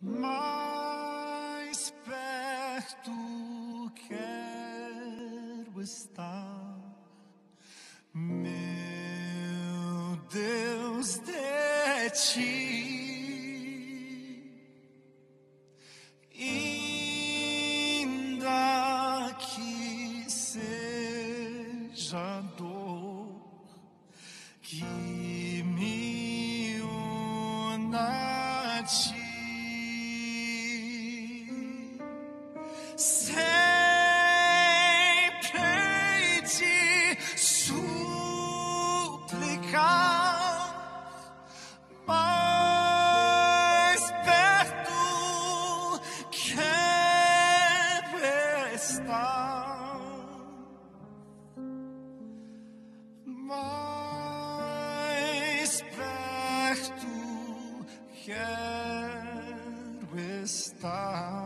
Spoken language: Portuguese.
Mais perto quero estar, meu Deus, de ti, ainda que seja dor que me una a ti. Sempre te suplicar, mais perto quero estar, mais perto quero estar.